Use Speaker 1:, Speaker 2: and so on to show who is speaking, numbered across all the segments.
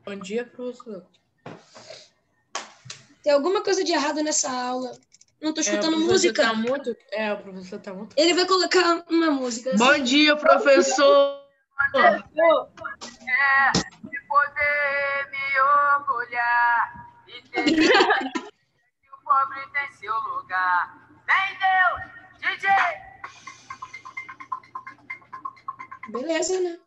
Speaker 1: Bom dia, professor.
Speaker 2: Tem alguma coisa de errado nessa aula. Não tô escutando música.
Speaker 1: O professor tá muito...
Speaker 2: Ele vai colocar uma música. Assim.
Speaker 1: Bom dia, professor.
Speaker 3: De poder me orgulhar e ter que o pobre tem seu lugar. Vem Deus, DJ!
Speaker 2: Beleza, né?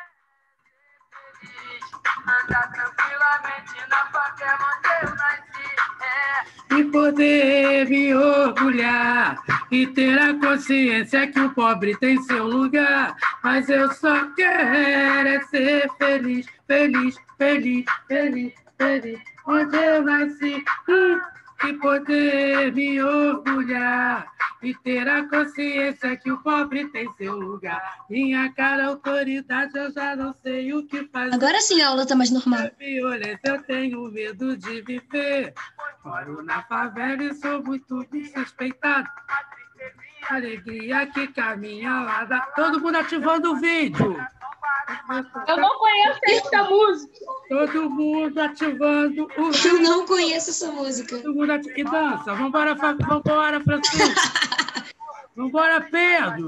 Speaker 3: Andar tranquilamente na favela onde eu nasci.
Speaker 4: E poder me orgulhar e ter a consciência que o pobre tem seu lugar. Mas eu só quero é ser feliz, feliz, feliz, feliz, feliz, onde eu nasci. E poder me orgulhar e ter a consciência que o pobre tem seu lugar. Minha cara autoridade, eu já não sei o que fazer.
Speaker 2: Agora sim a aula tá mais normal.
Speaker 4: Violência, eu tenho medo de viver. Moro na favela e sou muito desrespeitado. Alegria que caminha lá da... Todo mundo ativando o vídeo.
Speaker 5: Eu não conheço essa música.
Speaker 4: Todo mundo ativando o vídeo.
Speaker 2: Eu não conheço essa música.
Speaker 4: Todo mundo e dança. Vambora, Francisco. Vambora, Pedro.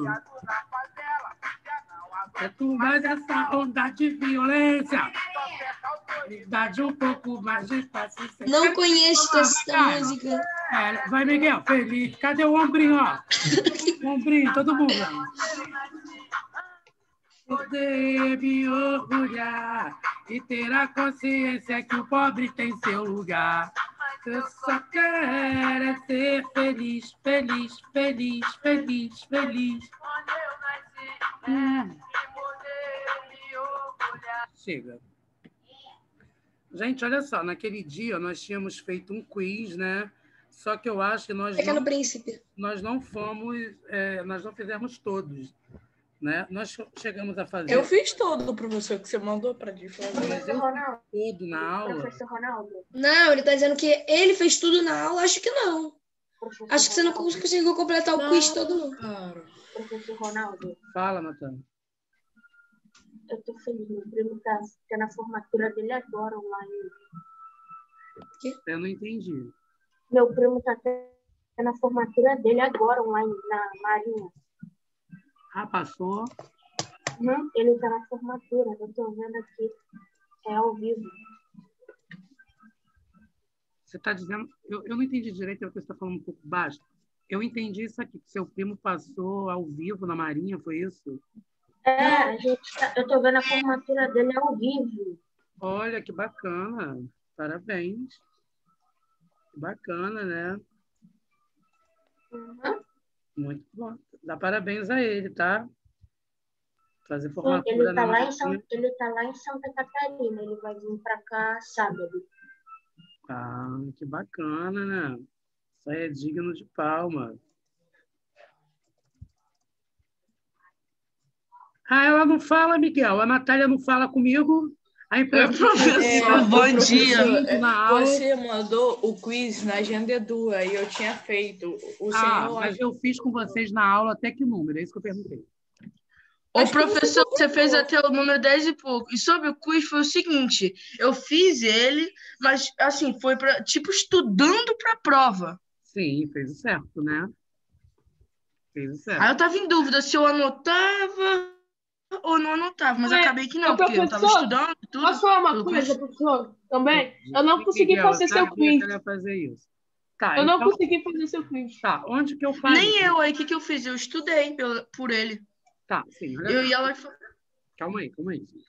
Speaker 4: É tu mais essa onda de violência. Dá de um pouco mais de paciência.
Speaker 2: Não conheço essa música.
Speaker 4: Vai, Miguel, feliz. Cadê o ombrinho, ó? O ombrinho, todo mundo. Poder me orgulhar e ter a consciência que o pobre tem seu lugar. Eu só quero é ser feliz, feliz, feliz, feliz, feliz. Chega. Gente, olha só, naquele dia nós tínhamos feito um quiz, né? Só que eu acho que
Speaker 2: Pequeno Príncipe.
Speaker 4: Nós não fizemos todos, né? Nós chegamos a fazer...
Speaker 1: Eu fiz todo, professor, que você mandou para a gente fazer.
Speaker 3: Professor Ronaldo.
Speaker 4: Todo na aula.
Speaker 3: Professor Ronaldo.
Speaker 2: Não, ele tá dizendo que ele fez tudo na aula. Acho que não. Acho que você não conseguiu completar o quiz todo, não.
Speaker 1: Cara.
Speaker 3: Professor Ronaldo.
Speaker 4: Fala, Natan.
Speaker 3: Eu tô feliz, meu primo tá tendo a formatura dele agora online.
Speaker 4: Eu não entendi.
Speaker 3: Meu primo tá tendo a formatura dele agora online na Marinha.
Speaker 4: Ah, passou?
Speaker 3: Uhum, ele tá na formatura, eu tô vendo aqui. É ao vivo.
Speaker 4: Você está dizendo... Eu não entendi direito, é o que você está falando um pouco baixo. Eu entendi isso aqui, que seu primo passou ao vivo na Marinha, foi isso?
Speaker 3: Eu tô vendo a formatura dele ao vivo.
Speaker 4: Olha, que bacana. Parabéns. Que bacana, né?
Speaker 3: Uhum.
Speaker 4: Muito bom. Dá parabéns a ele, tá? Fazer formatura
Speaker 3: Ele tá
Speaker 4: na
Speaker 3: lá em Santa Catarina. Ele vai vir para cá sábado.
Speaker 4: Ah, que bacana, né? Isso aí é digno de palma. Ah, ela não fala, Miguel. A Natália não fala comigo. A
Speaker 1: Professor, bom dia.
Speaker 4: Na aula.
Speaker 1: Você mandou o quiz na Agenda Edu, aí eu tinha feito.
Speaker 4: Mas eu fiz com vocês na aula até que número? É isso que eu perguntei.
Speaker 6: Ô, professor, você fez até o número 10 e pouco. E sobre o quiz foi o seguinte, eu fiz ele, mas assim, foi para tipo estudando para a prova.
Speaker 4: Sim, fez o certo, né? Fez o certo.
Speaker 6: Aí eu tava em dúvida se eu anotava ou não anotava, mas acabei que não, porque eu tava estudando tudo.
Speaker 5: Posso falar uma coisa, professor? Também? Eu não consegui fazer seu quiz.
Speaker 4: Eu fazer isso. Tá,
Speaker 5: eu não consegui fazer seu quiz.
Speaker 4: Tá, onde que eu faço?
Speaker 6: Nem eu aí, o que eu fiz? Eu estudei por ele.
Speaker 4: Tá, sim.
Speaker 6: Eu ia lá e...
Speaker 4: Calma aí.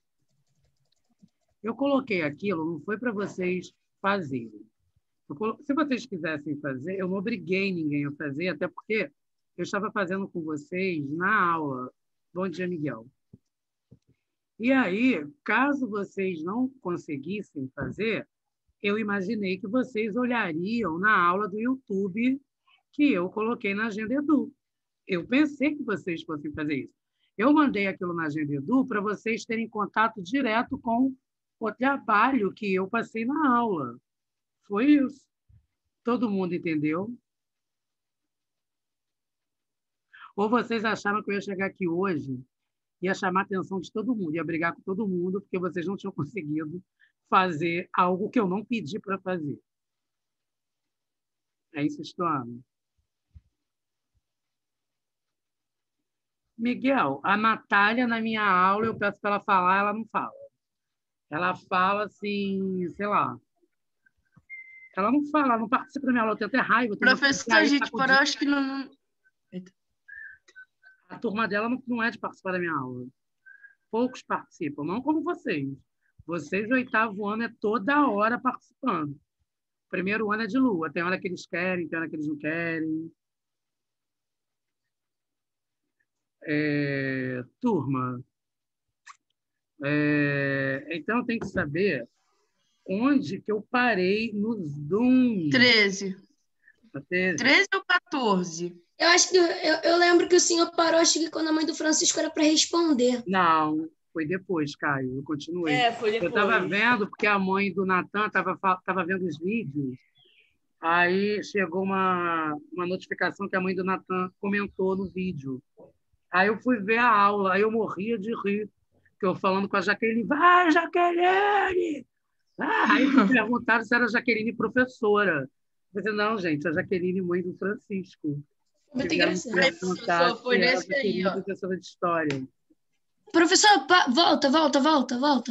Speaker 4: Eu coloquei aquilo, não foi para vocês fazerem. Se vocês quisessem fazer, eu não obriguei ninguém a fazer, até porque eu estava fazendo com vocês na aula. Bom dia, Miguel. E aí, caso vocês não conseguissem fazer, eu imaginei que vocês olhariam na aula do YouTube que eu coloquei na Agenda Edu. Eu pensei que vocês fossem fazer isso. Eu mandei aquilo na Agenda Edu para vocês terem contato direto com o trabalho que eu passei na aula. Foi isso. Todo mundo entendeu? Ou vocês acharam que eu ia chegar aqui hoje ia chamar a atenção de todo mundo, ia brigar com todo mundo, porque vocês não tinham conseguido fazer algo que eu não pedi para fazer. É isso, Estuano. Miguel, a Natália, na minha aula, eu peço para ela falar, ela não fala. Ela fala assim, sei lá. Ela não fala, ela não participa da minha aula, eu tenho até raiva.
Speaker 6: Professor, a gente parou, acho que não...
Speaker 4: A turma dela não é de participar da minha aula. Poucos participam, não como vocês. Vocês, o 8º ano, é toda hora participando. O 1º ano é de lua. Tem hora que eles querem, tem hora que eles não querem. Turma, então tem que saber onde que eu parei no Zoom.
Speaker 6: 13. 13 ou 14?
Speaker 2: Eu acho que eu lembro que o senhor parou, acho que quando a mãe do Francisco era para responder.
Speaker 4: Não, foi depois, Caio. Eu continuei.
Speaker 1: Foi depois.
Speaker 4: Eu estava vendo, porque a mãe do Natan estava vendo os vídeos. Aí chegou uma notificação que a mãe do Natan comentou no vídeo. Aí eu fui ver a aula, aí eu morria de rir, que eu falando com a Jaqueline, vai, Jaqueline! Aí me perguntaram se era a Jaqueline professora. Eu falei, não, gente, a Jaqueline, mãe do Francisco.
Speaker 2: Muito engraçado.
Speaker 6: Professor, foi nesse aí, ó.
Speaker 4: Professora de história.
Speaker 2: Professor, volta.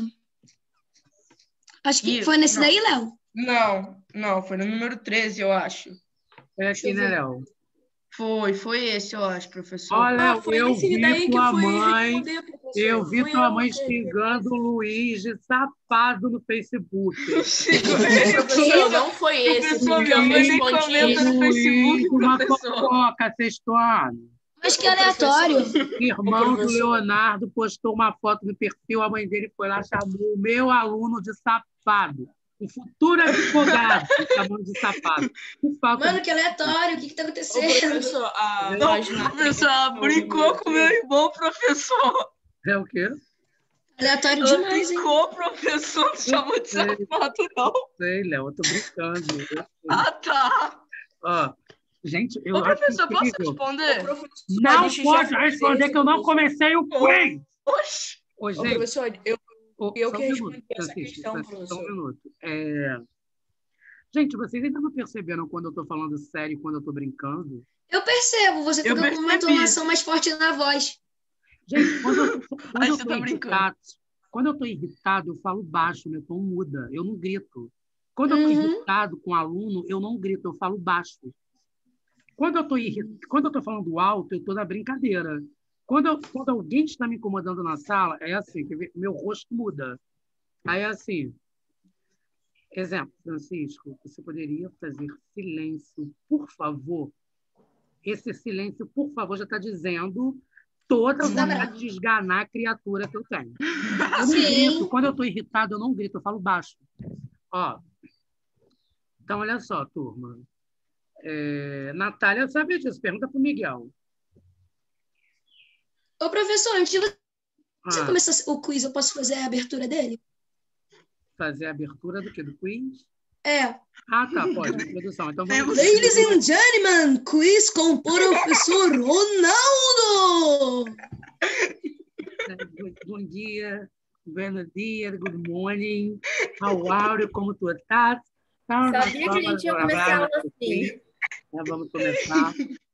Speaker 2: Acho que foi nesse daí, Léo.
Speaker 6: Não, foi no número 13, eu acho.
Speaker 4: É aqui, né, Léo?
Speaker 6: Foi esse, eu acho, professor.
Speaker 4: Olha,
Speaker 1: foi
Speaker 4: eu
Speaker 1: nesse daí
Speaker 4: vi
Speaker 1: que
Speaker 4: tua
Speaker 1: fui
Speaker 4: mãe,
Speaker 1: responder, professor.
Speaker 4: eu vi
Speaker 1: Fui
Speaker 4: tua
Speaker 1: eu
Speaker 4: mãe
Speaker 1: que-
Speaker 4: xingando o Luiz de safado no Facebook.
Speaker 1: Professor, não foi esse.
Speaker 6: Professor,
Speaker 1: porque eu
Speaker 6: minha mãe nem
Speaker 1: respondi
Speaker 6: comenta
Speaker 1: isso.
Speaker 6: no Facebook,
Speaker 4: Luiz, uma
Speaker 6: professor.
Speaker 4: fofoca, sextuano.
Speaker 2: Mas que aleatório.
Speaker 4: Irmão do
Speaker 1: professor.
Speaker 4: Leonardo postou uma foto no perfil, a mãe dele foi lá, chamou o meu aluno de safado. O futuro advogado, chamando de safado. Por falta
Speaker 2: Mano, que aleatório. O que tá
Speaker 1: Ô,
Speaker 2: acontecendo?
Speaker 1: professor, a
Speaker 6: Não,
Speaker 1: página...
Speaker 6: professor, ela brincou com meu irmão, professor.
Speaker 4: É o quê?
Speaker 2: Aleatório
Speaker 6: Ela
Speaker 2: demais, hein?
Speaker 6: brincou, professor, não chamou de
Speaker 4: sei.
Speaker 6: safado, não.
Speaker 4: Sei, Léo, eu tô brincando. Eu sei.
Speaker 6: Ah, tá.
Speaker 4: Ó, gente, eu
Speaker 6: Ô,
Speaker 4: acho
Speaker 6: professor, posso
Speaker 4: incrível.
Speaker 6: responder?
Speaker 4: Não
Speaker 1: A gente já
Speaker 4: pode
Speaker 1: fez
Speaker 4: responder
Speaker 1: esse,
Speaker 4: que eu não
Speaker 1: professor.
Speaker 4: comecei o quiz.
Speaker 6: Oxi.
Speaker 4: Ô,
Speaker 1: Ô,
Speaker 4: gente,
Speaker 1: professor, eu
Speaker 4: só
Speaker 1: que
Speaker 4: um
Speaker 1: respondi
Speaker 4: minuto,
Speaker 1: essa
Speaker 4: Francisco,
Speaker 1: questão,
Speaker 4: só um
Speaker 1: professor.
Speaker 4: minuto. Gente, vocês ainda não perceberam quando eu tô falando sério e quando eu tô brincando?
Speaker 2: Eu percebo. Você
Speaker 6: Eu
Speaker 2: fica com uma
Speaker 6: percebi.
Speaker 2: entonação mais forte na voz.
Speaker 4: Gente, quando eu
Speaker 6: Aí
Speaker 4: tô
Speaker 6: você tá brincando.
Speaker 4: irritado, quando eu tô irritado, eu falo baixo, meu tom muda, eu não grito. Quando eu tô irritado com o aluno, eu não grito, eu falo baixo. Quando eu tô falando alto, eu tô na brincadeira. Quando alguém está me incomodando na sala, é assim, quer ver? Meu rosto muda. Aí é assim. Exemplo, Francisco, você poderia fazer silêncio, por favor? Esse silêncio, por favor, já está dizendo toda a vontade de esganar a criatura que eu tenho. Eu não grito. Quando eu estou irritado, eu não grito, eu falo baixo. Ó. Então, olha só, turma. Natália sabe disso. Pergunta para o Miguel.
Speaker 2: Ô, professor, antes de você
Speaker 4: Ah,
Speaker 2: começar o quiz, eu posso fazer a abertura dele?
Speaker 4: fazer a abertura do quê? Do quiz?
Speaker 2: É.
Speaker 4: Ah, tá, pode. Introdução. Então, vamos...
Speaker 2: Ladies and gentlemen, quiz com o professor Ronaldo!
Speaker 4: Bom dia, buenos dias, good morning, how are you, como tu estás? Então,
Speaker 7: Sabia que a gente ia começar a aula assim.
Speaker 4: Vamos começar.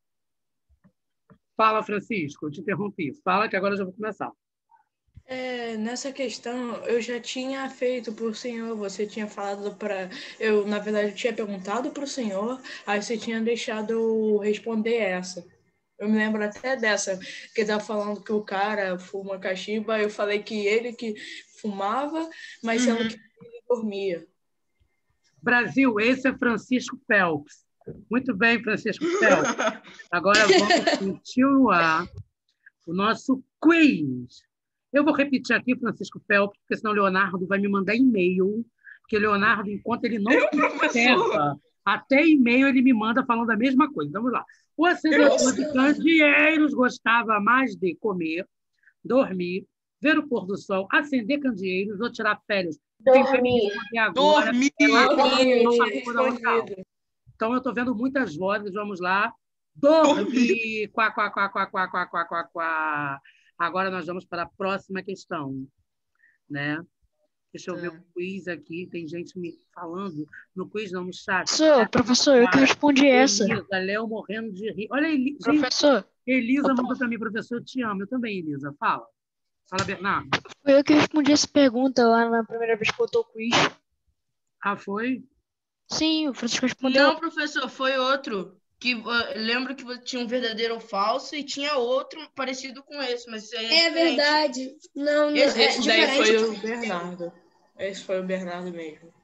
Speaker 4: Fala, Francisco, eu te interrompi. Fala que agora eu já vou começar.
Speaker 1: Nessa questão, eu já tinha feito para o senhor, você tinha falado para... Eu, na verdade, tinha perguntado para o senhor, aí você tinha deixado eu responder essa. Eu me lembro até dessa, que estava falando que o cara fuma cachimba, eu falei que ele que fumava, mas sendo que ele dormia.
Speaker 4: Brasil, esse é Francisco Phelps. Muito bem, Francisco Phelps. Agora vamos continuar o nosso quiz. Eu vou repetir aqui, Francisco Phelps, porque senão o Leonardo vai me mandar e-mail, porque Leonardo, enquanto ele não observa, até e-mail ele me manda falando a mesma coisa. Então, vamos lá. O acendedor de candeeiros gostava mais de comer, dormir, ver o pôr do sol, acender candeeiros ou tirar férias. Quem vai me responder agora é Laura. Então, eu estou vendo muitas vozes. Vamos lá. Dormir. Quá, quá, quá, quá, quá, quá, quá, quá, quá. Agora nós vamos para a próxima questão, né? Deixa eu ver
Speaker 6: Tá.
Speaker 4: o quiz aqui. Tem gente me falando no quiz, não, no chat.
Speaker 8: Professor, eu que respondi essa.
Speaker 4: Elisa, Léo morrendo de rir. Olha, gente,
Speaker 8: Professor,
Speaker 4: Elisa mandou para mim, professor, eu te amo. Eu também, Elisa. Fala. Fala, Bernardo.
Speaker 8: foi eu que respondi essa pergunta lá na primeira vez que botou o quiz.
Speaker 4: Ah, foi?
Speaker 8: Sim, o Francisco respondeu.
Speaker 6: Não, professor, foi outro. Lembro que tinha um verdadeiro ou falso e tinha outro parecido com esse, mas isso aí é
Speaker 2: É
Speaker 6: diferente.
Speaker 2: verdade. Não, não, é
Speaker 1: Esse daí
Speaker 2: diferente.
Speaker 1: foi o Bernardo. Esse foi o Bernardo mesmo.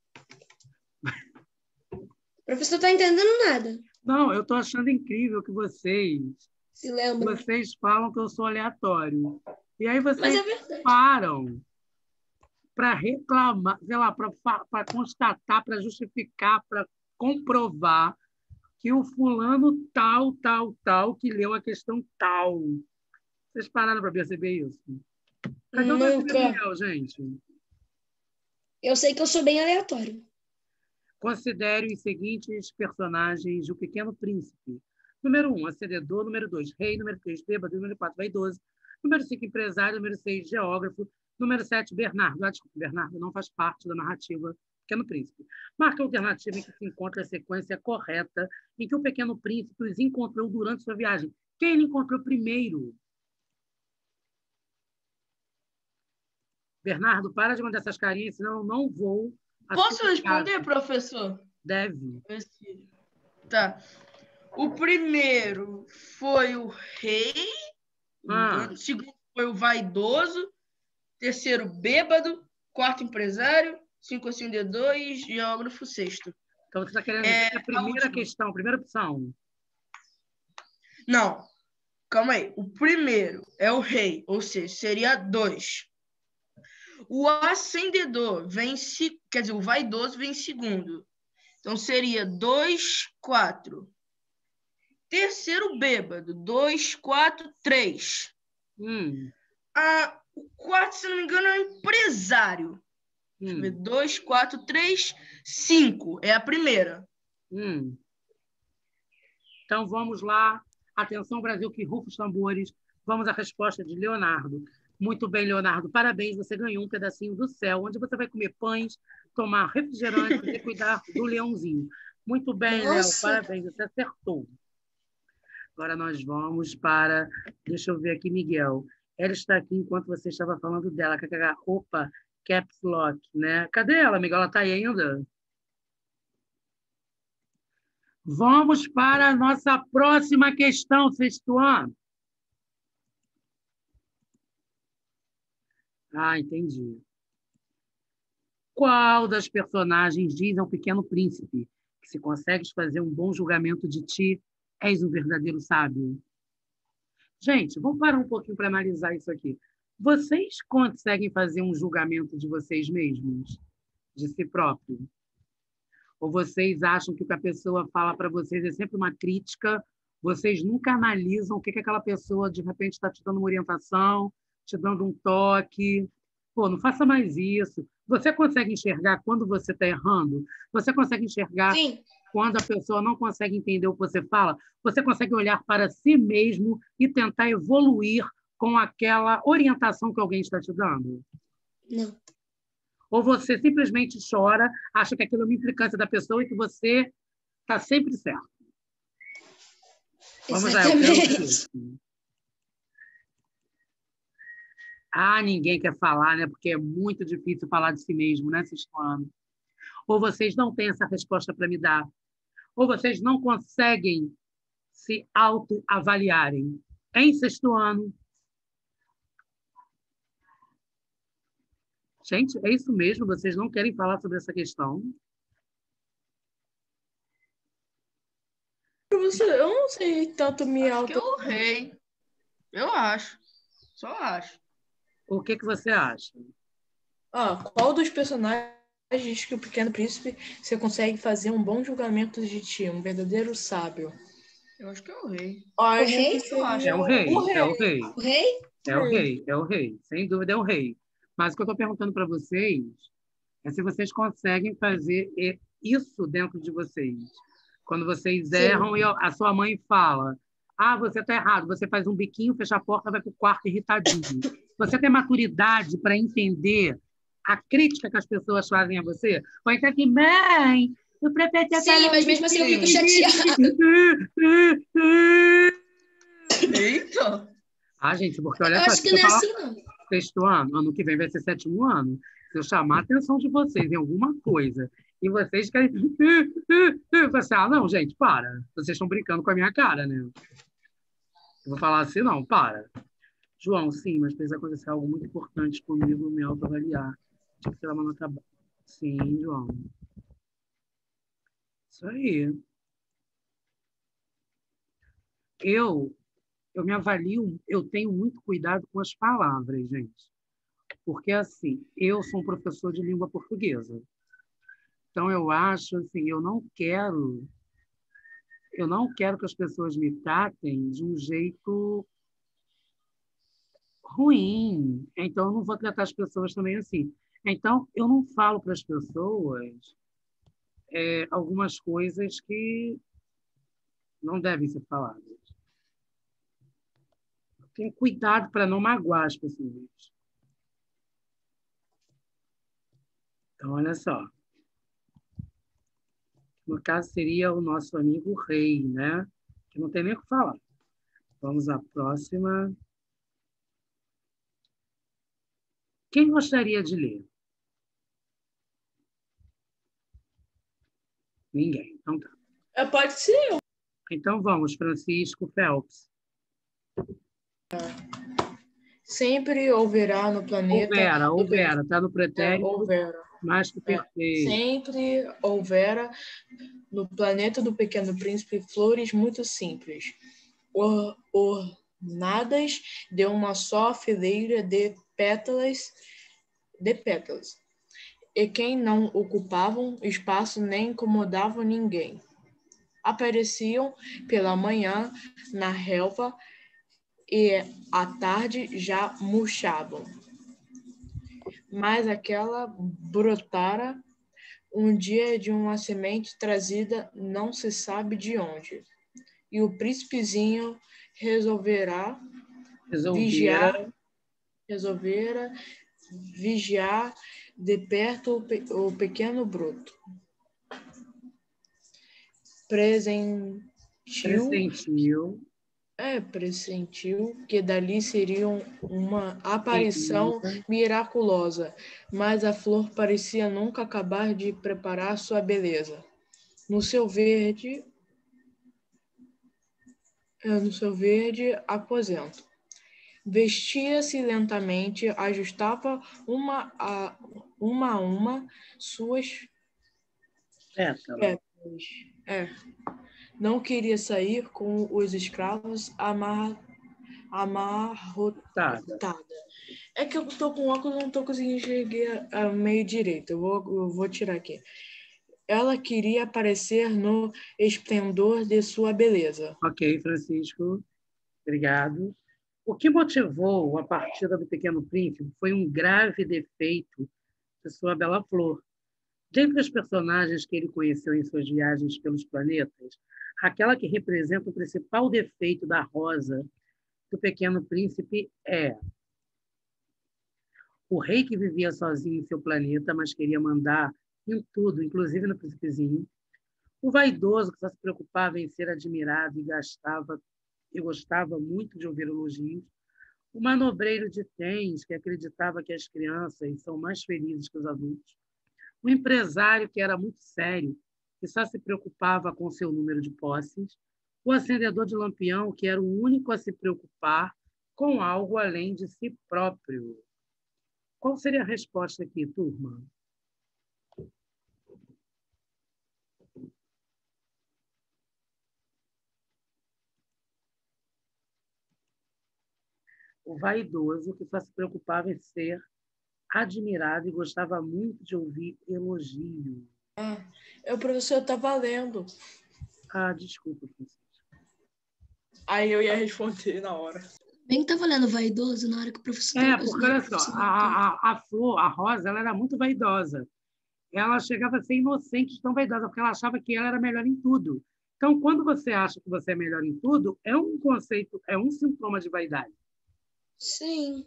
Speaker 2: O professor tá entendendo nada.
Speaker 4: Não, eu tô achando incrível que vocês
Speaker 2: Se lembra.
Speaker 4: falam que eu sou aleatório. E aí
Speaker 2: Mas
Speaker 4: vocês
Speaker 2: é verdade.
Speaker 4: param para reclamar, sei lá, para constatar, para justificar, para comprovar que o fulano tal, que leu a questão tal. Vocês pararam para perceber isso? Cadê o
Speaker 2: Nunca.
Speaker 4: Gabriel, gente?
Speaker 2: Eu sei que eu sou bem aleatório.
Speaker 4: Considere os seguintes personagens do Pequeno Príncipe. Número 1, acendedor. Número 2, rei. Número 3, bêbado. Número 4, vaidoso. Número 5, empresário. Número 6, geógrafo. Número 7, Bernardo. Desculpa, Bernardo não faz parte da narrativa Pequeno Príncipe. Marca a alternativa em que se encontra a sequência correta em que o Pequeno Príncipe os encontrou durante sua viagem. Quem ele encontrou primeiro? Bernardo, para de mandar essas carinhas, senão eu não vou...
Speaker 6: Posso responder, professor?
Speaker 4: Deve.
Speaker 6: Tá. O primeiro foi o rei. O segundo foi o vaidoso. Terceiro, bêbado. Quarto, empresário. 5, acendedor. E geógrafo, sexto.
Speaker 4: Então, você está querendo dizer a primeira questão, a primeira opção.
Speaker 6: Não. Calma aí. O primeiro é o rei, ou seja, seria 2. O acendedor quer dizer, o vaidoso vem em segundo. Então, seria 2, 4. Terceiro, bêbado. 2, 4, 3. O quarto, se não me engano, é o empresário. Deixa eu ver. 2, 4, 3, 5. É a primeira.
Speaker 4: Então, vamos lá. Atenção, Brasil, que rufa os tambores. Vamos à resposta de Leonardo. Muito bem, Leonardo. Parabéns, você ganhou um pedacinho do céu, onde você vai comer pães, tomar refrigerante e cuidar do leãozinho. Muito bem, Léo. Parabéns, você acertou. Agora nós vamos para... Deixa eu ver aqui, Miguel. Ela está aqui enquanto você estava falando dela. Opa, caps lock, né? Cadê ela, Miguel? Ela está aí ainda? Vamos para a nossa próxima questão, sexto ano. Ah, entendi. Qual das personagens diz ao Pequeno Príncipe que se consegues fazer um bom julgamento de ti, és um verdadeiro sábio? Gente, vamos parar um pouquinho para analisar isso aqui. Vocês conseguem fazer um julgamento de vocês mesmos? De si próprio? Ou vocês acham que o que a pessoa fala para vocês é sempre uma crítica? Vocês nunca analisam o que aquela pessoa, de repente, está te dando uma orientação, te dando um toque. Pô, não faça mais isso. Você consegue enxergar quando você está errando? Você consegue enxergar quando a pessoa não consegue entender o que você fala? Você consegue olhar para si mesmo e tentar evoluir com aquela orientação que alguém está te dando?
Speaker 2: Não.
Speaker 4: Ou você simplesmente chora, acha que aquilo é uma implicância da pessoa e que você está sempre certo? Vamos lá, eu quero isso. Ninguém quer falar, né? Porque é muito difícil falar de si mesmo, né, sexto ano? Ou vocês não têm essa resposta para me dar, ou vocês não conseguem se autoavaliarem. Em sexto ano. Gente, é isso mesmo? Vocês não querem falar sobre essa questão?
Speaker 1: Eu não sei tanto me
Speaker 6: Acho que é o rei. Eu acho. Só acho.
Speaker 4: O que você acha?
Speaker 1: Qual dos personagens que o Pequeno Príncipe você consegue fazer um bom julgamento de ti, um verdadeiro sábio?
Speaker 6: Eu acho que é o rei.
Speaker 4: É o rei. É o rei.
Speaker 2: O rei?
Speaker 4: É o rei. Sem dúvida é o rei. Mas o que eu estou perguntando para vocês é se vocês conseguem fazer isso dentro de vocês. Quando vocês erram e a sua mãe fala, Ah, você está errado. Você faz um biquinho, fecha a porta, vai para o quarto irritadinho. Você tem maturidade para entender a crítica que as pessoas fazem a você? Ou então que, mãe, o prefeito
Speaker 2: Sim, mas mesmo assim eu fico chateada.
Speaker 6: Eita!
Speaker 4: Ah, gente, porque olha
Speaker 2: Eu
Speaker 4: só,
Speaker 2: acho
Speaker 4: se
Speaker 2: que
Speaker 4: eu
Speaker 2: não é
Speaker 4: falar
Speaker 2: assim, não.
Speaker 4: sexto ano que vem vai ser sétimo ano, se eu chamar a atenção de vocês em alguma coisa e vocês querem... Você, não, gente, para. Vocês estão brincando com a minha cara, né? Eu vou falar assim, não, para. João, sim, mas precisa acontecer algo muito importante comigo, me autoavaliar. Tinha que tirar uma nota baixa. Sim, João. Isso aí. Eu me avalio, eu tenho muito cuidado com as palavras, gente. Porque, assim, eu sou um professor de língua portuguesa. Então, eu acho, assim, eu não quero que as pessoas me tratem de um jeito ruim. Então, eu não vou tratar as pessoas também assim. Então, eu não falo para as pessoas algumas coisas que não devem ser faladas. Eu tenho cuidado para não magoar as pessoas. Então, olha só. No caso, seria o nosso amigo Rei, né? Que não tem nem o que falar. Vamos à próxima. Quem gostaria de ler? Ninguém. Então tá.
Speaker 1: Pode ser eu.
Speaker 4: Então vamos, Francisco Phelps.
Speaker 1: Sempre houverá no planeta...
Speaker 4: Houvera, está no pretérito,
Speaker 1: Houvera.
Speaker 4: mais que perfeito.
Speaker 1: Sempre houvera no planeta do Pequeno Príncipe flores muito simples, ornadas de uma só fileira de pétalas, e que não ocupavam espaço nem incomodavam ninguém. Apareciam pela manhã na relva e à tarde já murchavam. Mas aquela brotara um dia de uma semente trazida não se sabe de onde. E o príncipezinho resolvera vigiar de perto o pequeno broto. Pressentiu que dali seria uma aparição miraculosa, mas a flor parecia nunca acabar de preparar sua beleza. No seu verde aposento. Vestia-se lentamente, ajustava uma a uma suas pétalas. Não queria sair com os escravos amarrotada. É que eu tô com óculos, não tô conseguindo enxergar meio direito. Eu vou tirar aqui. Ela queria aparecer no esplendor de sua beleza.
Speaker 4: Ok, Francisco. Obrigado. O que motivou a partida do Pequeno Príncipe foi um grave defeito de sua bela flor. Dentre os personagens que ele conheceu em suas viagens pelos planetas, aquela que representa o principal defeito da rosa do Pequeno Príncipe é o rei que vivia sozinho em seu planeta, mas queria mandar em tudo, inclusive no príncipezinho. O vaidoso que só se preocupava em ser admirado e gostava muito de ouvir elogios. O manobreiro de tens que acreditava que as crianças são mais felizes que os adultos. O empresário que era muito sério e só se preocupava com seu número de posses. O acendedor de lampião que era o único a se preocupar com algo além de si próprio. Qual seria a resposta aqui, turma? O vaidoso que só se preocupava em ser admirado e gostava muito de ouvir elogios.
Speaker 1: O professor estava lendo.
Speaker 4: Desculpa, Francisco.
Speaker 1: Aí eu ia responder na hora.
Speaker 2: Bem que estava lendo vaidoso na hora que o professor...
Speaker 4: Porque olha só, a flor, a rosa, ela era muito vaidosa. Ela chegava a ser inocente, tão vaidosa, porque ela achava que ela era melhor em tudo. Então, quando você acha que você é melhor em tudo, é um conceito, é um sintoma de vaidade.
Speaker 2: Sim.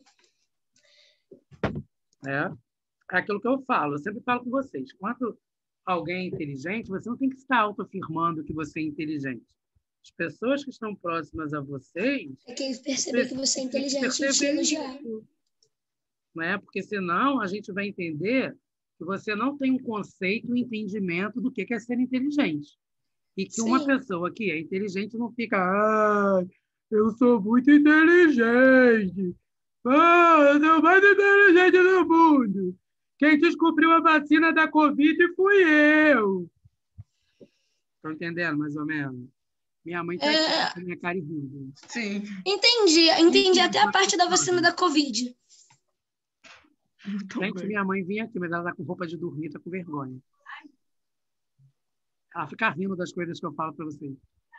Speaker 4: É aquilo que eu falo, eu sempre falo com vocês. Quando alguém é inteligente, você não tem que estar autoafirmando que você é inteligente. As pessoas que estão próximas a vocês...
Speaker 2: É que perceber que você é inteligente e te elogiar.
Speaker 4: Não é? Porque senão a gente vai entender que você não tem um conceito, um entendimento do que é ser inteligente. E que uma pessoa que é inteligente não fica, eu sou muito inteligente. Eu sou mais inteligente do mundo. Quem descobriu a vacina da Covid fui eu. Estão entendendo, mais ou menos? Minha mãe está aqui com a minha cara e rindo.
Speaker 6: Sim.
Speaker 2: Entendi até a parte da vacina da Covid.
Speaker 4: Gente, minha mãe vinha aqui, mas ela está com roupa de dormir, está com vergonha. Ela fica rindo das coisas que eu falo para vocês.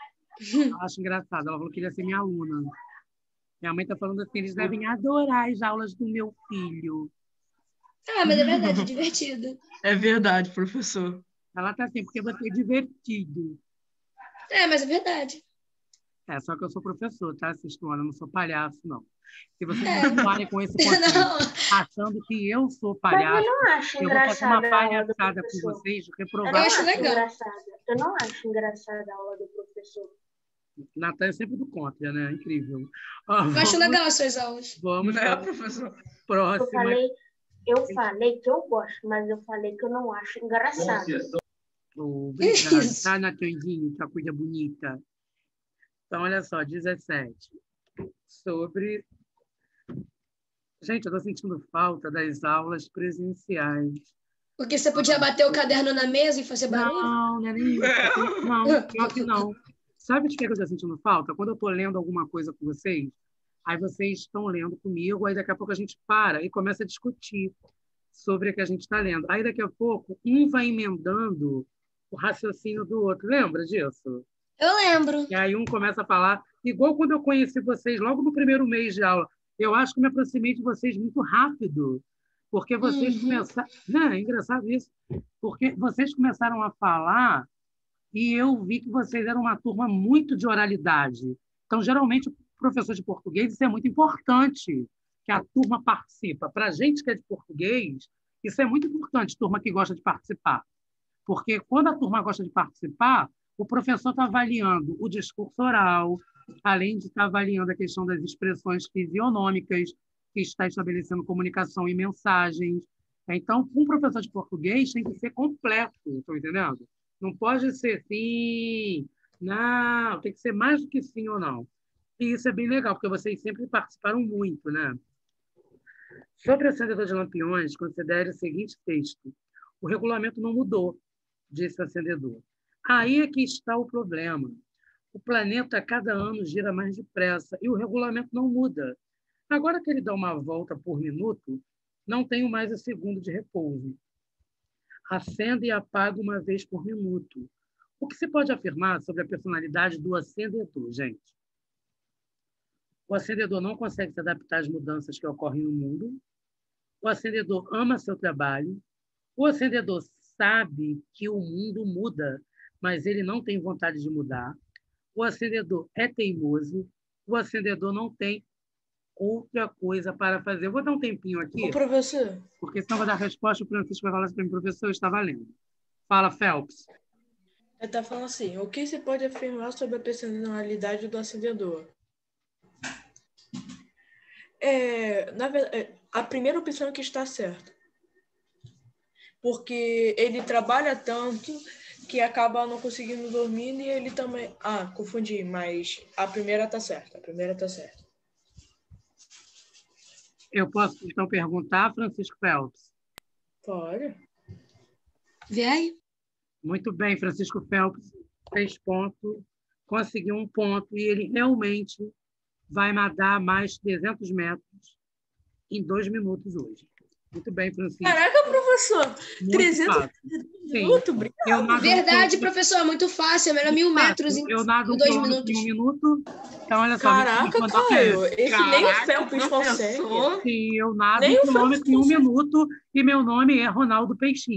Speaker 4: Eu acho engraçado. Ela falou que queria ser minha aluna. Minha mãe está falando assim, eles devem adorar as aulas do meu filho.
Speaker 2: Mas é verdade, é divertido.
Speaker 6: É verdade, professor.
Speaker 4: Ela está assim, porque você é divertido.
Speaker 2: Mas é verdade.
Speaker 4: Só que eu sou professor, tá? Vocês estão olhando, eu não sou palhaço, não. Se vocês continuarem com esse conceito, achando que eu sou palhaço, eu vou fazer uma palhaçada com vocês, reprovar.
Speaker 2: Eu acho legal.
Speaker 5: Eu não acho engraçada a aula do professor.
Speaker 4: Natan é sempre do contra, né? Incrível.
Speaker 2: Eu acho legal as suas aulas.
Speaker 4: Vamos para
Speaker 6: professor?
Speaker 4: Próxima.
Speaker 5: Eu falei que eu gosto, mas eu falei que eu não acho engraçado.
Speaker 4: Obrigado, tá, Natandinho? Tua coisa bonita. Então, olha só, 17. Sobre... Gente, eu estou sentindo falta das aulas presenciais.
Speaker 2: Porque você podia bater o caderno na mesa e fazer barulho?
Speaker 4: Não, não é nem isso. Não, pior que não. Sabe de que eu estou sentindo falta? Quando eu estou lendo alguma coisa com vocês, aí vocês estão lendo comigo, aí daqui a pouco a gente para e começa a discutir sobre o que a gente está lendo. Aí daqui a pouco, um vai emendando o raciocínio do outro. Lembra disso?
Speaker 2: Eu lembro.
Speaker 4: E aí um começa a falar, igual quando eu conheci vocês logo no primeiro mês de aula. Eu acho que me aproximei de vocês muito rápido, porque vocês começaram... Não, é engraçado isso. Porque vocês começaram a falar e eu vi que vocês eram uma turma muito de oralidade. Então, geralmente, o professor de português, isso é muito importante, que a turma participa. Para a gente que é de português, isso é muito importante, turma que gosta de participar. Porque quando a turma gosta de participar, o professor está avaliando o discurso oral, além de estar avaliando a questão das expressões fisionômicas, que está estabelecendo comunicação e mensagens. Então, um professor de português tem que ser completo, estão entendendo? Não pode ser sim, não, tem que ser mais do que sim ou não. E isso é bem legal, porque vocês sempre participaram muito, né? Sobre o acendedor de lampiões, considere o seguinte texto. O regulamento não mudou, disse o acendedor. Aí é que está o problema. O planeta, a cada ano, gira mais depressa e o regulamento não muda. Agora que ele dá uma volta por minuto, não tenho mais o segundo de repouso. Acenda e apaga uma vez por minuto. O que se pode afirmar sobre a personalidade do acendedor, gente? O acendedor não consegue se adaptar às mudanças que ocorrem no mundo. O acendedor ama seu trabalho. O acendedor sabe que o mundo muda, mas ele não tem vontade de mudar. O acendedor é teimoso. O acendedor não tem outra coisa para fazer. Eu vou dar um tempinho aqui.
Speaker 1: Ô, professor.
Speaker 4: Porque senão eu vou dar resposta, o Francisco vai falar para mim, professor, eu estava lendo. Fala, Phelps.
Speaker 1: Ele está falando assim, o que se pode afirmar sobre a personalidade do acendedor? Na verdade, a primeira opção é que está certa. Porque ele trabalha tanto que acaba não conseguindo dormir e ele também... confundi, mas a primeira está certa.
Speaker 4: Eu posso, então, perguntar, Francisco Phelps?
Speaker 1: Pode.
Speaker 2: Vê aí.
Speaker 4: Muito bem, Francisco Phelps fez ponto, conseguiu um ponto e ele realmente vai nadar mais 300 metros em 2 minutos hoje. Muito bem, Francisco.
Speaker 1: Caraca, professor!
Speaker 4: Muito
Speaker 1: 300 minutos? Obrigado.
Speaker 2: Verdade, professor, muito fácil. É melhor 1000 metros em
Speaker 4: eu nado
Speaker 2: 2 minutos.
Speaker 4: Em 1 minuto. Então, olha só.
Speaker 1: Caraca, Caio, esse nem o Phelps consegue.
Speaker 4: Sim, eu nado um quilômetro em 1 minuto e meu nome é Ronaldo Peixinho.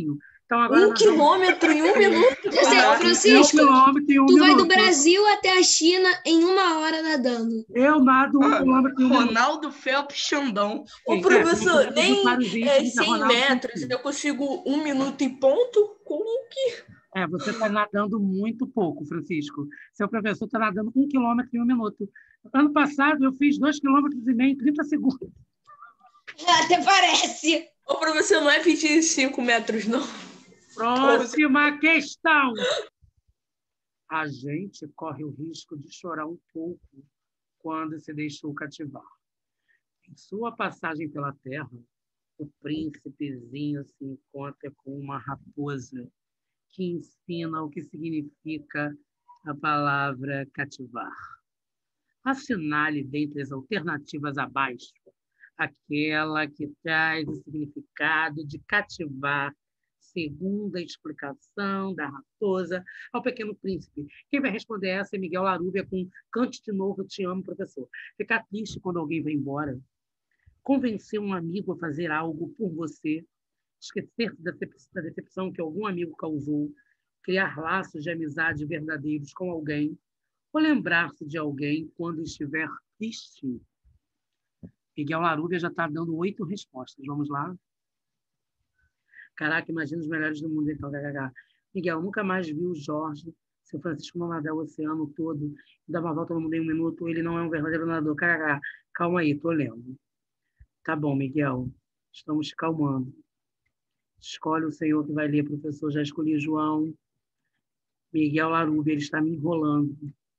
Speaker 4: Então, agora
Speaker 1: Um quilômetro em 1 minuto?
Speaker 2: Eu sei, ô, Francisco,
Speaker 4: quilômetro em 1
Speaker 2: tu vai do
Speaker 4: minuto.
Speaker 2: Brasil até a China em 1 hora nadando.
Speaker 4: Eu nado 1 quilômetro em 1 minuto.
Speaker 6: Ronaldo Felps Xandão.
Speaker 1: Ô, professor,
Speaker 4: Os
Speaker 1: nem
Speaker 4: vários íntimos da
Speaker 1: 100
Speaker 4: Ronaldo
Speaker 1: metros.
Speaker 4: Felps.
Speaker 1: Eu consigo 1 minuto e ponto? Como que...
Speaker 4: Você está nadando muito pouco, Francisco. Seu professor está nadando 1 quilômetro em 1 minuto. Ano passado, eu fiz 2,5 quilômetros em 30 segundos.
Speaker 2: Até parece.
Speaker 1: Ô, professor, não é 25 metros, não.
Speaker 4: Próxima questão. A gente corre o risco de chorar um pouco quando se deixou cativar. Em sua passagem pela Terra, o príncipezinho se encontra com uma raposa que ensina o que significa a palavra cativar. Assinale dentre as alternativas abaixo aquela que traz o significado de cativar, segundo a explicação da raposa ao Pequeno Príncipe. Quem vai responder essa é Miguel Larúbia com Cante de Novo, Eu Te Amo, Professor. Ficar triste quando alguém vai embora. Convencer um amigo a fazer algo por você. Esquecer-se da decepção que algum amigo causou. Criar laços de amizade verdadeiros com alguém. Ou lembrar-se de alguém quando estiver triste. Miguel Larúbia já está dando 8 respostas. Vamos lá? Caraca, imagina os melhores do mundo, então. Miguel, nunca mais vi o Jorge. Seu Francisco não nada o oceano todo e dá uma volta no mundo em 1 minuto. Ele não é um verdadeiro nadador. Caraca, calma aí, tô lendo. Tá bom, Miguel. Estamos te calmando. Escolhe o senhor que vai ler, professor. Já escolhi João. Miguel Larúbia, ele está me enrolando.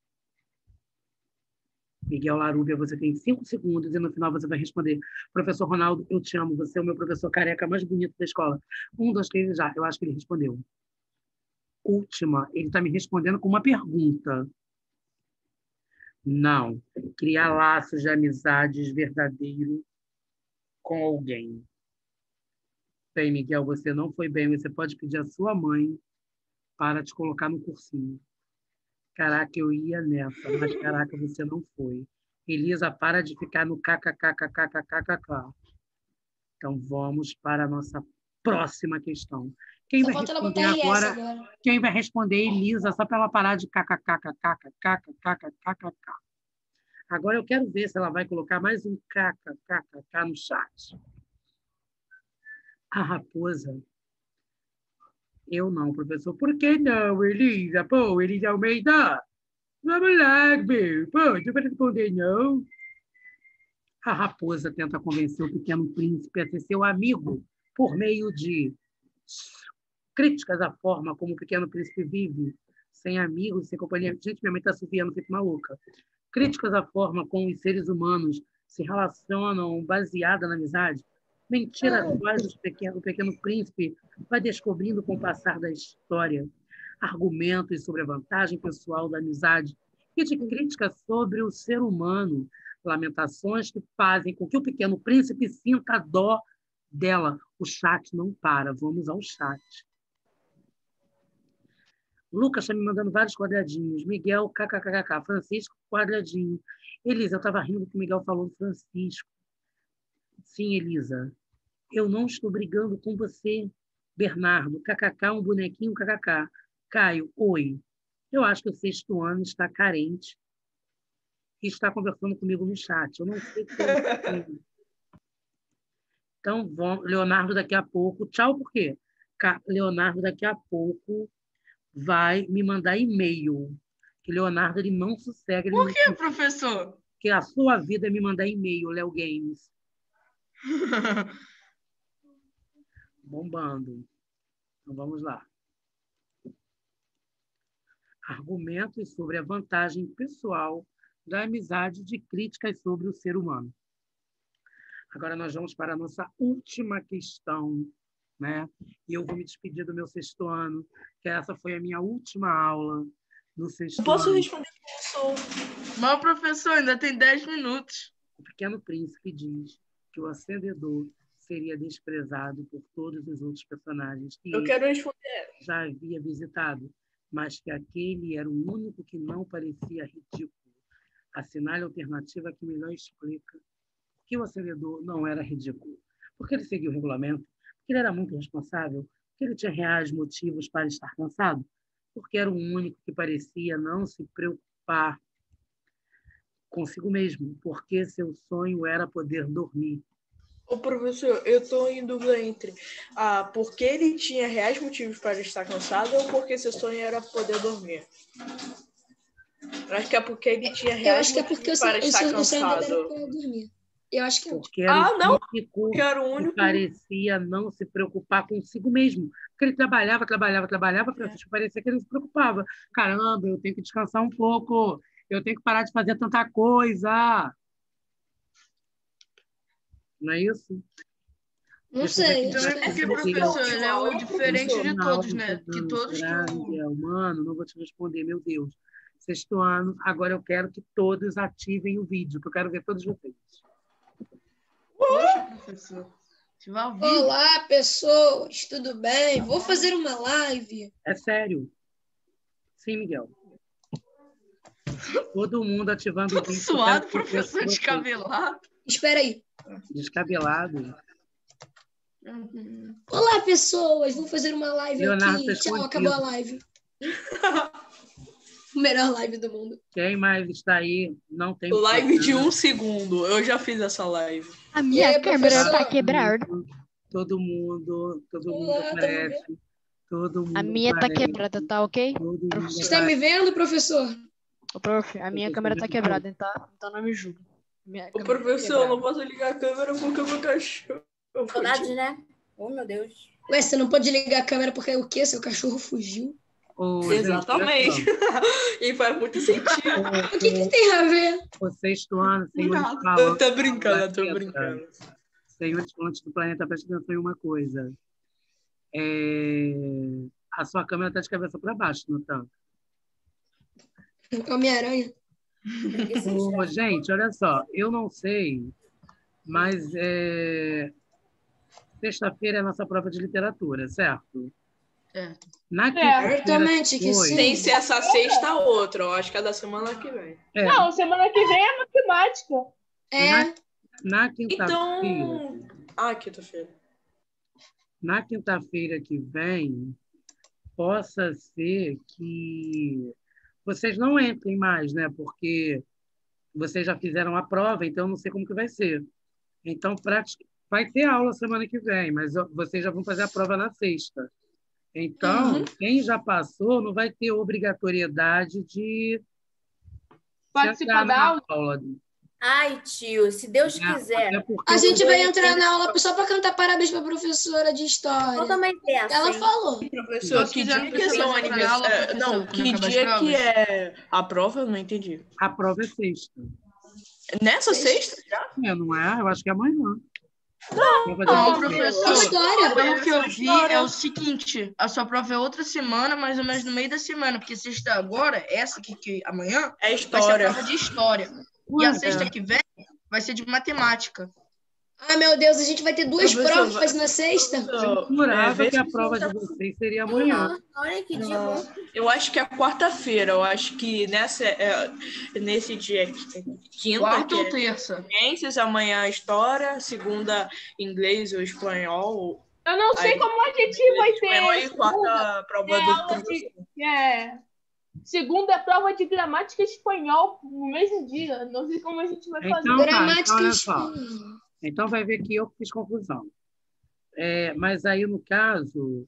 Speaker 4: Miguel Larúbia, você tem 5 segundos e no final você vai responder: Professor Ronaldo, eu te amo, você é o meu professor careca mais bonito da escola. 1, 2, 3, já. Eu acho que ele respondeu. Última, ele está me respondendo com uma pergunta. Não. Criar laços de amizades verdadeiros com alguém. Bem, Miguel, você não foi bem. Você pode pedir à sua mãe para te colocar no cursinho. Caraca, eu ia nessa, mas caraca, você não foi. Elisa, para de ficar no kkkkkkkkk. Então, vamos para a nossa próxima questão. Quem vai responder agora? Quem vai responder, Elisa, só para ela parar de kkkkkkkkkkk. Agora eu quero ver se ela vai colocar mais um kkkk no chat. A raposa. Eu não, professor. Por que não, Elisa? Pô, Elisa Almeida. Vamos lá, meu. Pô, tu vai responder não? A raposa tenta convencer o Pequeno Príncipe a ser seu amigo por meio de críticas à forma como o Pequeno Príncipe vive, sem amigos, sem companhia. Gente, minha mãe está subindo, fico maluca. Críticas à forma como os seres humanos se relacionam baseada na amizade. Mentiras quais o Pequeno Príncipe vai descobrindo com o passar da história. Argumentos sobre a vantagem pessoal da amizade e de críticas sobre o ser humano. Lamentações que fazem com que o Pequeno Príncipe sinta dó dela. O chat não para. Vamos ao chat. Lucas está me mandando vários quadradinhos. Miguel, kkkk. Francisco, quadradinho. Elisa, eu estava rindo que o Miguel falou do Francisco. Sim, Elisa. Eu não estou brigando com você. Bernardo, kkk, um bonequinho, kkk. Caio, oi. Eu acho que o 6º ano está carente e está conversando comigo no chat. Eu não sei o que é. Então, vamos. Leonardo, daqui a pouco. Tchau, por quê? Leonardo, daqui a pouco, vai me mandar e-mail. Que Leonardo, ele não sossega. Ele
Speaker 6: Por que, professor?
Speaker 4: Que a sua vida é me mandar e-mail, Léo Games. Bombando. Então, vamos lá. Argumentos sobre a vantagem pessoal da amizade de críticas sobre o ser humano. Agora nós vamos para a nossa última questão, né? E eu vou me despedir do meu 6º ano, que essa foi a minha última aula no 6º ano.
Speaker 1: Posso responder, professor?
Speaker 6: Mas, professor, ainda tem 10 minutos.
Speaker 4: O Pequeno Príncipe diz que o acendedor seria desprezado por todos os outros personagens que
Speaker 1: eu quero responder.
Speaker 4: Já havia visitado, mas que aquele era o único que não parecia ridículo. Assinale a alternativa que melhor explica que o acendedor não era ridículo. Porque ele seguiu o regulamento, porque ele era muito responsável, porque que ele tinha reais motivos para estar cansado? Porque era o único que parecia não se preocupar consigo mesmo, porque seu sonho era poder dormir.
Speaker 1: Ô, professor, eu estou em dúvida entre porque ele tinha reais motivos para estar cansado ou porque seu sonho era poder dormir. Eu acho que é porque ele tinha
Speaker 2: Eu
Speaker 1: reais
Speaker 2: acho que é porque
Speaker 1: motivos para estar
Speaker 2: o sonho dele era
Speaker 1: cansado.
Speaker 2: pra dormir. Eu acho que é.
Speaker 4: Porque era o
Speaker 1: não,
Speaker 4: único
Speaker 1: porque era o
Speaker 4: que
Speaker 1: único.
Speaker 4: parecia não se preocupar consigo mesmo. Porque ele trabalhava, Francisco, parecia que ele não se preocupava. Caramba, eu tenho que descansar um pouco, eu tenho que parar de fazer tanta coisa. Não é isso?
Speaker 2: Não sei.
Speaker 6: Então é porque, professor, ele é o diferente de todos, né? Que todos
Speaker 4: Será,
Speaker 6: que
Speaker 4: Miguel? Mano, não vou te responder, meu Deus. Sexto ano, agora eu quero que todos ativem o vídeo, que eu quero ver todos vocês.
Speaker 6: Poxa, professor. Você vai ouvir?
Speaker 2: Olá, pessoas, tudo bem? Vou fazer uma live.
Speaker 4: É sério. Sim, Miguel. Todo mundo ativando o
Speaker 6: Tudo
Speaker 4: vídeo.
Speaker 6: suado,
Speaker 4: eu quero ver
Speaker 6: professor
Speaker 4: vocês.
Speaker 6: descabelado.
Speaker 2: Espera aí.
Speaker 4: Descabelado.
Speaker 2: Olá, pessoas, vou fazer uma live
Speaker 4: Leonardo
Speaker 2: aqui.
Speaker 4: tá
Speaker 2: Tchau,
Speaker 4: escondido.
Speaker 2: acabou a live. Melhor live do mundo.
Speaker 4: Quem mais está aí? Não tem
Speaker 1: Live de
Speaker 4: problema.
Speaker 1: 1 segundo. Eu já fiz essa live.
Speaker 8: A minha
Speaker 2: aí,
Speaker 8: câmera
Speaker 2: professor?
Speaker 8: tá quebrada.
Speaker 4: Todo mundo
Speaker 2: Olá,
Speaker 4: aparece. Todo mundo
Speaker 8: A minha tá
Speaker 4: aparece.
Speaker 8: quebrada, tá ok?
Speaker 4: Todo mundo
Speaker 8: Professor.
Speaker 2: Está me vendo, professor?
Speaker 8: Ô, prof, a minha
Speaker 4: Professor,
Speaker 8: câmera tá
Speaker 4: não
Speaker 8: quebrada, então não me julga. Minha
Speaker 1: Ô,
Speaker 8: câmera tá
Speaker 1: professor, eu não
Speaker 8: quebrada.
Speaker 1: posso ligar a câmera porque o meu cachorro.
Speaker 7: Saudades, né? Oh, meu Deus.
Speaker 2: Ué, você não pode ligar a câmera porque o quê? Seu cachorro fugiu?
Speaker 4: Ô, gente,
Speaker 1: Exatamente.
Speaker 4: olha
Speaker 1: E faz muito sentido.
Speaker 4: só.
Speaker 2: O que tem a ver?
Speaker 4: O sexto ano, senhores
Speaker 1: Eu
Speaker 4: falam.
Speaker 1: tô brincando, eu tô brincando.
Speaker 4: Senhores falantes do planeta, preste atenção em uma coisa. A sua câmera está de cabeça para baixo, não tá?
Speaker 2: Homem-Aranha.
Speaker 4: Ô, gente, olha só, eu não sei, mas sexta-feira é a nossa prova de literatura, certo?
Speaker 6: Certo.
Speaker 4: Na quinta-feira
Speaker 2: Certamente que
Speaker 4: depois-
Speaker 2: sim.
Speaker 1: Sem ser essa sexta, outra. Eu acho que é da semana que vem.
Speaker 9: Não, semana que vem é matemática.
Speaker 2: É.
Speaker 4: Na quinta-feira,
Speaker 1: Então. Quinta-feira.
Speaker 4: na quinta-feira que vem, possa ser que vocês não entrem mais, né? Porque vocês já fizeram a prova, então eu não sei como que vai ser. Então, vai ter aula semana que vem, mas vocês já vão fazer a prova na sexta. Então, quem já passou não vai ter obrigatoriedade de
Speaker 9: Participar
Speaker 4: entrar
Speaker 9: da
Speaker 4: na
Speaker 9: aula.
Speaker 4: aula.
Speaker 7: Ai, tio, se Deus
Speaker 4: Né?
Speaker 7: quiser.
Speaker 4: Até porque
Speaker 2: A gente
Speaker 4: eu-
Speaker 2: vai entrar na aula só para cantar parabéns para a professora de história.
Speaker 7: Eu também penso,
Speaker 2: Ela
Speaker 7: hein?
Speaker 2: falou.
Speaker 1: Professor,
Speaker 6: Se
Speaker 1: que
Speaker 6: quiser,
Speaker 1: dia que
Speaker 6: professor,
Speaker 1: são
Speaker 6: vai entrar na aula,
Speaker 1: aniversários?
Speaker 6: professor,
Speaker 1: Não,
Speaker 6: quando
Speaker 1: que
Speaker 6: acabar as
Speaker 1: dia
Speaker 6: provas.
Speaker 1: que é a prova? Eu não entendi.
Speaker 4: A prova é sexta.
Speaker 1: Nessa sexta já?
Speaker 4: Não é? Eu acho que é amanhã.
Speaker 6: Não, professor.
Speaker 2: História.
Speaker 6: Pelo que eu vi, é o seguinte: a sua prova é outra semana, mais ou menos no meio da semana, porque sexta agora, essa aqui que amanhã,
Speaker 1: É
Speaker 6: vai ser a
Speaker 1: história.
Speaker 6: prova de história. E a sexta que vem vai ser de matemática.
Speaker 2: Ah, meu Deus, a gente vai ter duas
Speaker 1: Professor,
Speaker 2: provas fazendo na sexta?
Speaker 4: Eu jurava
Speaker 1: vê
Speaker 4: que a
Speaker 1: se
Speaker 4: prova de vocês seria amanhã.
Speaker 7: Olha que dia bom.
Speaker 1: Eu acho que é quarta-feira. Eu acho que nesse dia quinta,
Speaker 6: Quarta
Speaker 1: que
Speaker 6: ou
Speaker 1: é
Speaker 6: terça?
Speaker 1: ciências, amanhã história, segunda inglês ou espanhol.
Speaker 9: Eu não sei
Speaker 1: Aí,
Speaker 9: como a gente vai
Speaker 1: Espanhol
Speaker 9: ter
Speaker 1: e quarta prova
Speaker 9: é
Speaker 1: do
Speaker 9: aula
Speaker 1: professor.
Speaker 9: segunda prova de gramática e espanhol no mesmo dia. Não sei como a gente vai fazer.
Speaker 4: Então, tá,
Speaker 2: Gramática
Speaker 4: então, olha só.
Speaker 2: espanhola.
Speaker 4: Então vai ver que eu fiz confusão. Mas aí, no caso,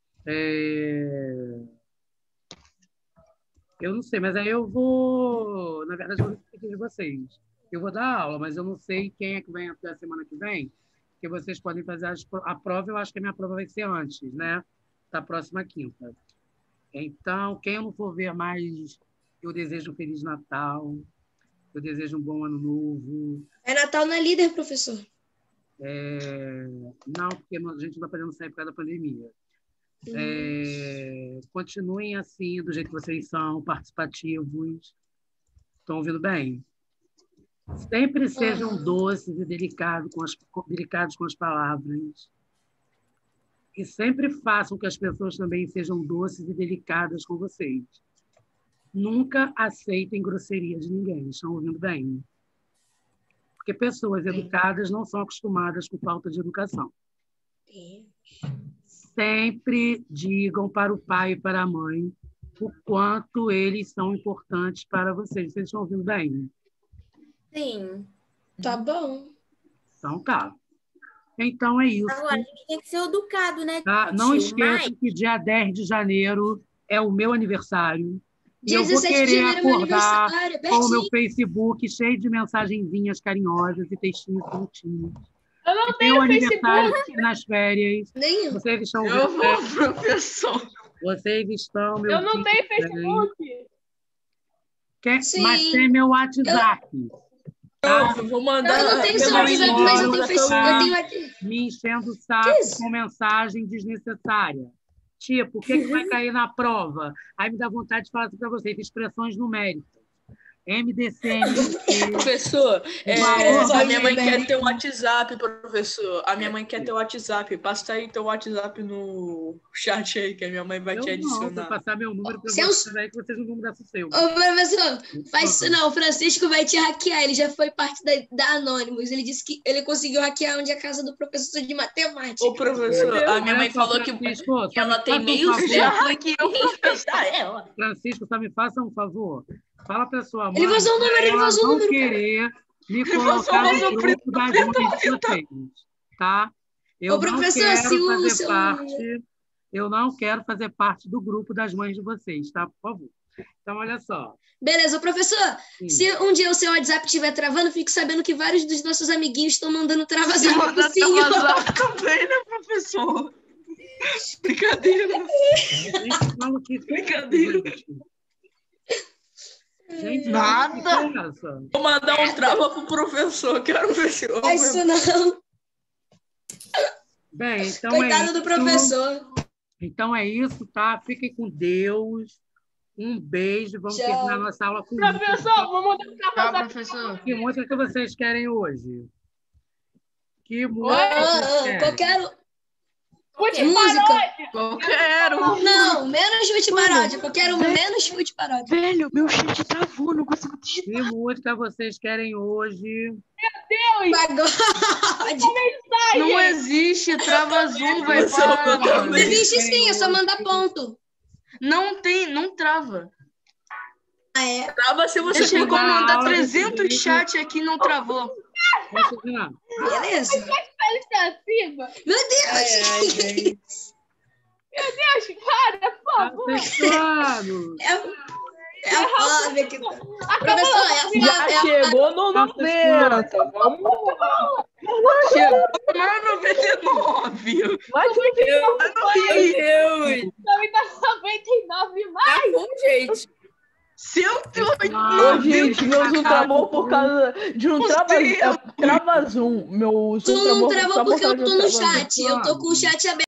Speaker 4: eu não sei, mas aí eu vou, na verdade, eu vou repetir de vocês. Eu vou dar aula, mas eu não sei quem é que vem até a semana que vem, que vocês podem fazer a prova. Eu acho que a minha prova vai ser antes, né? Da próxima quinta. Então, quem eu não for ver mais, eu desejo um Feliz Natal, eu desejo um bom Ano Novo.
Speaker 2: É Natal na líder, professor.
Speaker 4: Não, porque a gente não está podendo sair por causa da pandemia. Continuem assim, do jeito que vocês são, participativos. Estão ouvindo bem? Sempre sejam doces e delicados com as palavras. E sempre façam que as pessoas também sejam doces e delicadas com vocês. Nunca aceitem grosseria de ninguém. Estão ouvindo bem? Porque pessoas educadas não são acostumadas com falta de educação. sempre digam para o pai e para a mãe o quanto eles são importantes para vocês. Vocês estão ouvindo bem?
Speaker 7: Sim.
Speaker 2: Tá bom.
Speaker 4: Então tá. Então é isso.
Speaker 7: Agora, a gente tem que ser educado, né,
Speaker 4: Tá? Não
Speaker 7: tio?
Speaker 4: esqueçam que dia 10 de janeiro é o meu aniversário. E
Speaker 2: Dia
Speaker 4: eu vou
Speaker 2: 17 de
Speaker 4: querer
Speaker 2: janeiro é meu
Speaker 4: acordar
Speaker 2: aniversário,
Speaker 4: com o meu
Speaker 2: pertinho.
Speaker 4: Facebook cheio de mensagenzinhas carinhosas e textinhos bonitinhos.
Speaker 9: Eu não
Speaker 4: Tem
Speaker 9: tenho
Speaker 4: o aniversário
Speaker 9: Facebook.
Speaker 4: nas férias.
Speaker 2: Nem eu.
Speaker 4: Vocês estão
Speaker 6: Eu
Speaker 4: vendo?
Speaker 6: vou, professor.
Speaker 4: Vocês estão me
Speaker 9: Eu não
Speaker 4: ouvindo
Speaker 9: tenho
Speaker 4: bem?
Speaker 9: Facebook.
Speaker 2: Sim.
Speaker 4: Mas tem meu WhatsApp. Tá?
Speaker 1: Eu vou mandar.
Speaker 2: Eu não tenho seu
Speaker 1: pelo
Speaker 2: WhatsApp,
Speaker 1: e-mail.
Speaker 2: mas eu tenho Facebook. Eu tenho aqui.
Speaker 4: Me enchendo o
Speaker 2: Que
Speaker 4: saco
Speaker 2: isso?
Speaker 4: com mensagem desnecessária. Tipo, o que vai cair na prova? Aí me dá vontade de falar assim para vocês, expressões numéricas. MDC, MDC.
Speaker 1: Professor,
Speaker 4: Valor
Speaker 1: a minha mãe
Speaker 2: numérico.
Speaker 1: quer ter um WhatsApp, professor. A minha mãe quer ter um WhatsApp. Passa aí teu WhatsApp no chat aí, que a minha mãe vai te
Speaker 4: Eu não, vou
Speaker 1: adicionar.
Speaker 4: passar meu número para
Speaker 2: Seus-
Speaker 4: vocês aí, que vocês não vão mudar o seu.
Speaker 2: Ô, professor, faz isso não. O Francisco vai te hackear. Ele já foi parte da Anonymous. Ele disse que ele conseguiu hackear onde é a casa do professor de matemática.
Speaker 1: Ô, professor, a minha mãe
Speaker 4: Olha só,
Speaker 1: falou que
Speaker 4: Francisco, só
Speaker 1: ela
Speaker 4: me
Speaker 1: tem
Speaker 4: faça um
Speaker 1: meio
Speaker 4: favor.
Speaker 6: Já
Speaker 1: século
Speaker 6: hackeou o professor.
Speaker 4: Francisco, só me faça um favor. Fala para sua mãe.
Speaker 2: Ele vazou o número, ele
Speaker 4: ela
Speaker 2: vazou o
Speaker 4: não
Speaker 2: número.
Speaker 4: querer me
Speaker 6: vazou
Speaker 4: colocar
Speaker 6: mais
Speaker 4: no
Speaker 6: um
Speaker 4: grupo das mães de vocês, tá? Eu
Speaker 2: Ô, professor,
Speaker 4: não
Speaker 2: se
Speaker 4: quero
Speaker 2: o
Speaker 4: fazer
Speaker 2: seu-
Speaker 4: parte. Eu não quero fazer parte do grupo das mães de vocês, tá? Por favor. Então, olha só.
Speaker 2: Beleza, ô, professor.
Speaker 4: Sim.
Speaker 2: Se um dia o seu WhatsApp estiver travando, fique sabendo que vários dos nossos amiguinhos estão mandando
Speaker 6: Se
Speaker 2: travazão pro
Speaker 6: mandar
Speaker 2: senhor.
Speaker 6: WhatsApp também, né, professor? Brincadeira.
Speaker 4: Gente, maluquice.
Speaker 6: Brincadeira.
Speaker 4: Gente,
Speaker 6: Nada.
Speaker 4: que é essa?
Speaker 1: vou mandar um trava pro professor. Quero ver se
Speaker 2: É isso não.
Speaker 4: Bem, então
Speaker 2: Coitado
Speaker 4: é
Speaker 2: do
Speaker 4: isso.
Speaker 2: professor.
Speaker 4: Então é isso, tá? Fiquem com Deus. Um beijo. Vamos
Speaker 2: Tchau.
Speaker 4: terminar nossa aula com música.
Speaker 9: Professor, vou mandar um
Speaker 6: Tá,
Speaker 9: travazão.
Speaker 6: professor.
Speaker 4: Que música que vocês querem hoje? Que música
Speaker 2: Ah,
Speaker 4: vocês
Speaker 2: ah,
Speaker 4: querem?
Speaker 2: qualquer
Speaker 9: Fute
Speaker 2: música.
Speaker 9: paródia.
Speaker 6: Eu quero.
Speaker 2: Não, menos chute paródia. Qualquer um, menos chute paródia.
Speaker 8: Velho, meu chat travou, não consigo digitar.
Speaker 4: Que música vocês querem hoje?
Speaker 2: Pagode.
Speaker 6: Não existe trava zoom, vai
Speaker 1: Professor, eu
Speaker 6: para.
Speaker 1: também.
Speaker 2: Existe sim, é só mandar ponto.
Speaker 6: Não tem, não trava.
Speaker 2: Ah, é?
Speaker 1: Trava se você
Speaker 6: Deixa eu
Speaker 4: pegar a
Speaker 6: mandar
Speaker 4: aula
Speaker 6: 300
Speaker 4: desse
Speaker 6: chat aqui e não travou.
Speaker 4: Posso terminar?
Speaker 2: Beleza.
Speaker 9: Acima.
Speaker 2: Meu Deus.
Speaker 9: Deus, para, por favor.
Speaker 4: Assessado!
Speaker 2: É a Flávia que tá. Professor, é a Flávia.
Speaker 1: já
Speaker 2: É a
Speaker 1: chegou no 90. Vamos
Speaker 6: Chegou na 99.
Speaker 1: mais um Deus.
Speaker 9: Também tá 99 mais.
Speaker 1: Tá bom, gente.
Speaker 6: 108.
Speaker 4: Ah,
Speaker 1: Ô, gente, meu Zoom travou por causa de um
Speaker 6: Deus.
Speaker 1: trava Zoom. Meu Zoom
Speaker 2: Tu não
Speaker 1: travou
Speaker 2: travou
Speaker 1: só por
Speaker 2: porque eu
Speaker 1: causa de
Speaker 2: tô
Speaker 1: um
Speaker 2: no
Speaker 1: trava-zoom.
Speaker 2: chat. Eu tô com o chat aberto.